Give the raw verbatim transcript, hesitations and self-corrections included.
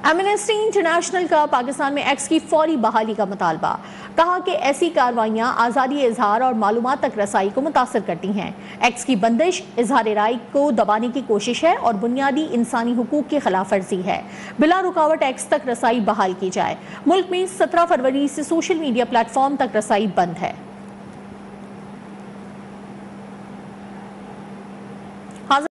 Amnesty international का पाकिस्तान में x की फौरी बहाली का मुतालबा। कहा कि ऐसी कार्रवाइयां आज़ादी इजहार और मालूमात तक रसाई को मुतासर करती हैं। एक्स की बंदिश इजहार राय को दबाने की कोशिश है और बुनियादी इंसानी हुकूक की खिलाफ वर्जी है। बिला रुकावट एक्स तक रसाई बहाल की जाए। मुल्क में सत्रह फरवरी से सोशल मीडिया प्लेटफॉर्म तक रसाई बंद है।